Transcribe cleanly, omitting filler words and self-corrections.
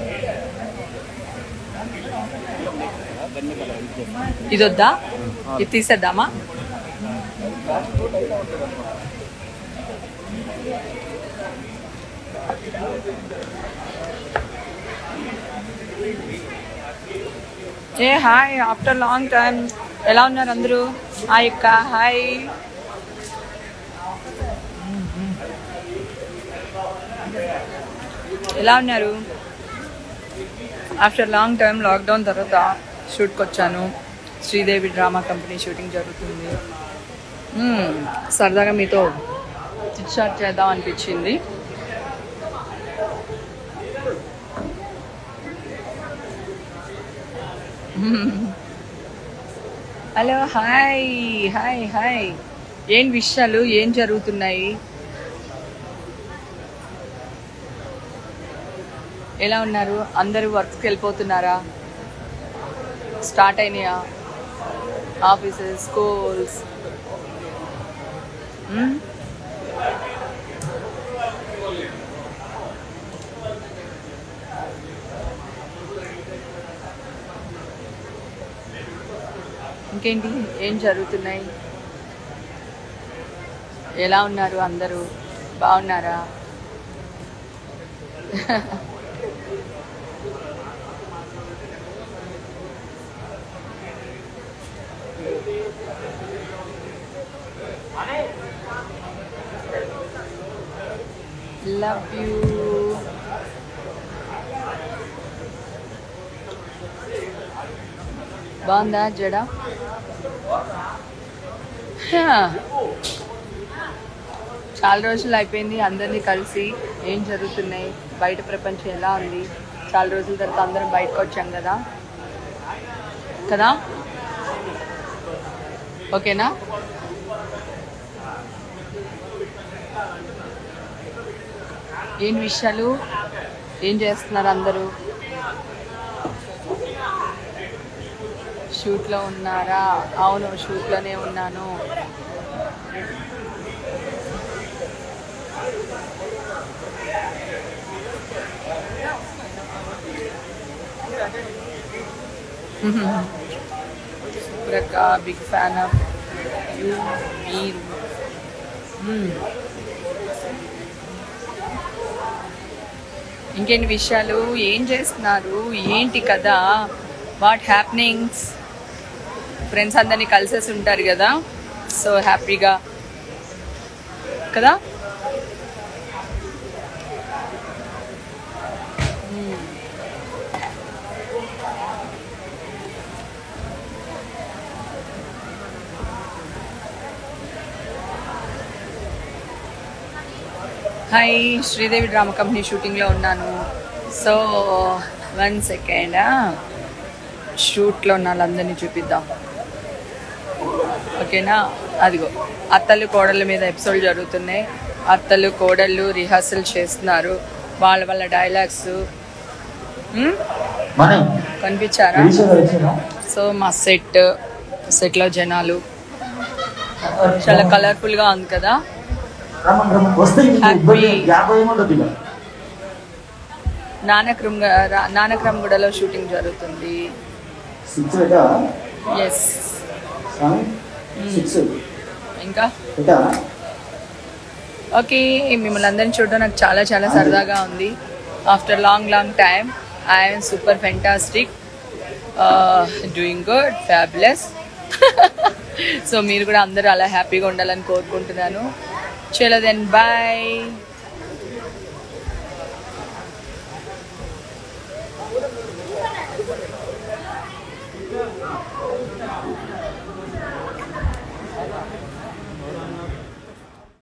ఇది వద్దా? ఇది తీసేద్దామా? ఏ హాయ్, ఆఫ్టర్ లాంగ్ టైం. ఎలా ఉన్నారు అందరూ? హాయ్ అక్క, హాయ్. ఎలా ఉన్నారు? ఆఫ్టర్ లాంగ్ టైం లాక్డౌన్ తర్వాత షూట్కి వచ్చాను. శ్రీదేవి డ్రామా కంపెనీ షూటింగ్ జరుగుతుంది. సరదాగా మీతో చిట్ చాట్ చేద్దాం అనిపించింది. Hello, hi hi hi. ఏం విషయాలు, ఏం జరుగుతున్నాయి? ఎలా ఉన్నారు అందరూ? వర్క్కి వెళ్ళిపోతున్నారా? స్టార్ట్ అయినాయా ఆఫీసెస్, స్కూల్స్? ఇంకేంటి, ఏం జరుగుతున్నాయి? ఎలా ఉన్నారు అందరూ? బాగున్నారా? Love you. బాగుందా జడ? చాలా రోజులు అయిపోయింది అందరినీ కలిసి. ఏం జరుగుతున్నాయి బయట, ప్రపంచం ఎలా ఉంది? చాలా రోజుల తర్వాత అందరం బయటకు వచ్చాం కదా కదా ఓకేనా? ఏం విషయాలు, ఏం చేస్తున్నారు అందరూ? షూట్లో ఉన్నారా? అవును, షూట్లోనే ఉన్నాను. సుప్రక, బిగ్ ఫ్యాన్ ఆఫ్ యూ. మీరు ఇంకేంటి విషయాలు, ఏం చేస్తున్నారు, ఏంటి కదా? What happenings? ఫ్రెండ్స్ అందరినీ కలిసేసి ఉంటారు కదా, సో హ్యాపీగా కదా? హాయ్, శ్రీదేవి డ్రామా కంపెనీ షూటింగ్లో ఉన్నాను. సో 1 సెకండ్, షూట్లో ఉన్న వాళ్ళందరినీ చూపిద్దాం, ఓకేనా? అదిగో అత్తలు కోడళ్ళ మీద ఎపిసోడ్ జరుగుతున్నాయి. అత్తలు కోడళ్ళు రిహార్సల్ చేస్తున్నారు, వాళ్ళ డైలాగ్స్ కనిపించారా? సో మా సెట్లో జనాలు చాలా కలర్ఫుల్గా ఉంది కదా. నానక్రమ్గూడలో షూటింగ్ జరుగుతుంది. ఎస్. ఇంకా ఓకే, మిమ్మల్ని అందరిని చూడడం నాకు చాలా చాలా సరదాగా ఉంది. After long time I'm super fantastic, doing good, fabulous. So మీరు కూడా అందరూ అలా హ్యాపీగా ఉండాలని కోరుకుంటున్నాను. చలో దెన్, బాయ్.